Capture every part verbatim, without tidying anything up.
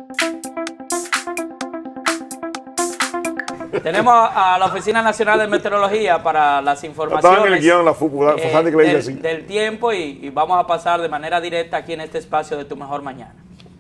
Tenemos a la Oficina Nacional de Meteorología para las informaciones el guión, la fútbol, eh, del, del tiempo y, y vamos a pasar de manera directa aquí en este espacio de Tu Mejor Mañana.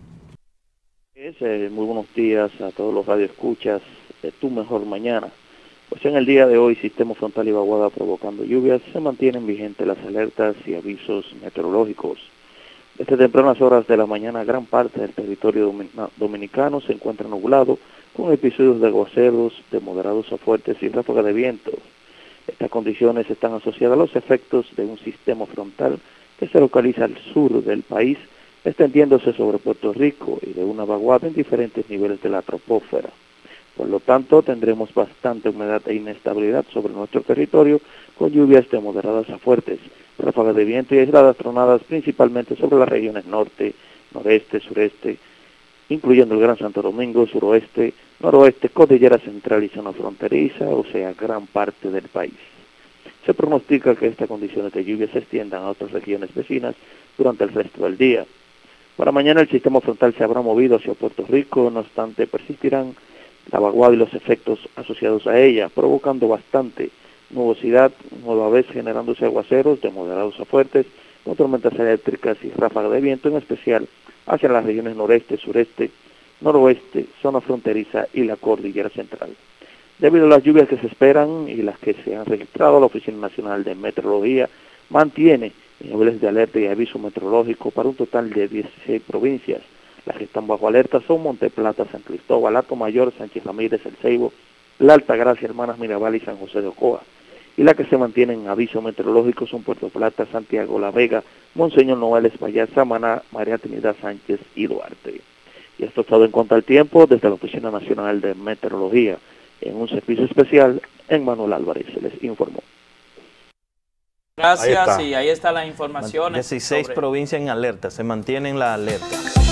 Eh, muy buenos días a todos los radioescuchas de Tu Mejor Mañana. Pues en el día de hoy, sistema frontal y vaguada provocando lluvias, se mantienen vigentes las alertas y avisos meteorológicos. Desde tempranas horas de la mañana, gran parte del territorio dominicano se encuentra nublado, con episodios de aguaceros de moderados a fuertes y ráfagas de viento. Estas condiciones están asociadas a los efectos de un sistema frontal que se localiza al sur del país, extendiéndose sobre Puerto Rico, y de una vaguada en diferentes niveles de la troposfera. Por lo tanto, tendremos bastante humedad e inestabilidad sobre nuestro territorio, con lluvias de moderadas a fuertes, ráfagas de viento y aisladas tronadas principalmente sobre las regiones norte, noreste, sureste, incluyendo el Gran Santo Domingo, suroeste, noroeste, cordillera central y zona fronteriza, o sea, gran parte del país. Se pronostica que estas condiciones de lluvia se extiendan a otras regiones vecinas durante el resto del día. Para mañana el sistema frontal se habrá movido hacia Puerto Rico, no obstante persistirán la vaguada y los efectos asociados a ella, provocando bastante nubosidad, nueva vez generándose aguaceros de moderados a fuertes, con tormentas eléctricas y ráfagas de viento, en especial hacia las regiones noreste, sureste, noroeste, zona fronteriza y la cordillera central. Debido a las lluvias que se esperan y las que se han registrado, la Oficina Nacional de Meteorología mantiene niveles de alerta y aviso meteorológico para un total de dieciséis provincias. Las que están bajo alerta son Monteplata, San Cristóbal, Atomayor, Sánchez Ramírez, El Ceibo, La Altagracia, Hermanas Mirabal y San José de Ocoa. Y las que se mantienen en aviso meteorológico son Puerto Plata, Santiago, La Vega, Monseñor Noel, Espaillat, Samaná, María Trinidad Sánchez y Duarte. Y esto es todo en cuanto al tiempo desde la Oficina Nacional de Meteorología. En un servicio especial, Emmanuel Álvarez se les informó. Gracias, ahí y ahí está la información. dieciséis sobre... provincias en alerta, se mantienen la alerta.